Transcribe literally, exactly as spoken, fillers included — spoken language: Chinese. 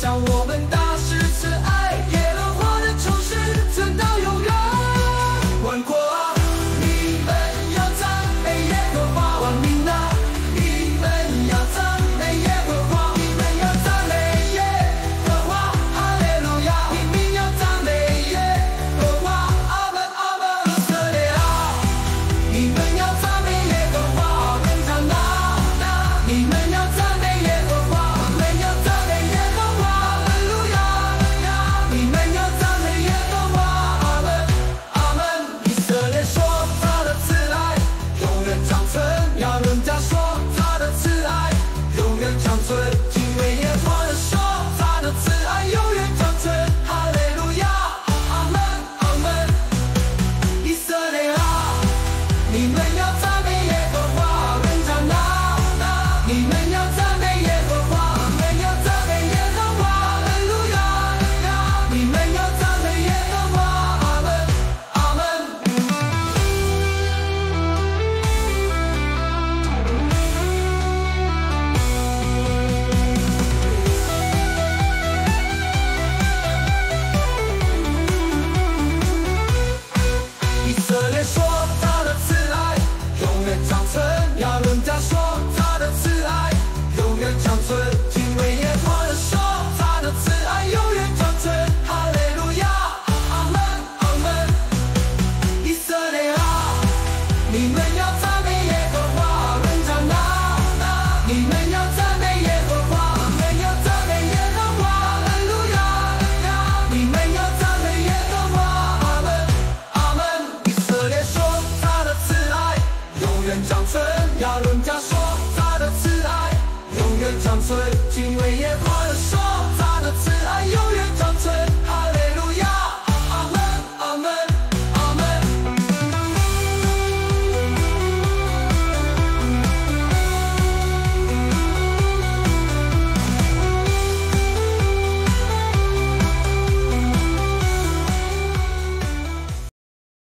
向我们大施慈爱，耶和华的诚实存到永远。万国啊，你们要赞美耶和华；万民啊，你们要赞美耶和华，你们要赞美耶和华，哈利路亚！你们要赞美耶和华，阿门阿门。以色列啊，你们要赞美耶和华，人唱啊啊，你们要赞美耶和华，我们要赞美耶和华，哈利路亚呀！你们要赞美耶和华，阿门阿门。以色列说他的慈爱永远长存，要人家说他的慈爱永远长存，敬畏耶和华的说他的慈爱永远长存，哈利路亚，阿门阿门。以色列啊，你们要赞美耶和华，人唱啊啊，你们要赞美耶和华，我们要赞美耶和华，哈利路亚呀！你们要赞美耶和华，阿门阿门。以色列说他的慈爱永远长存，要人家说他的慈爱永远长存，敬畏耶和华的说他的慈爱永远长存，哈利路亚，阿门阿门。以色列啊，你们要赞美耶和华，人唱啊啊，你们要赞美耶和华，我们要赞美耶和华，哈利路亚呀！你们要赞美耶和华，阿门阿门。以色列说他的慈爱永远长存，要人家说他的慈爱永远长存，敬畏耶和华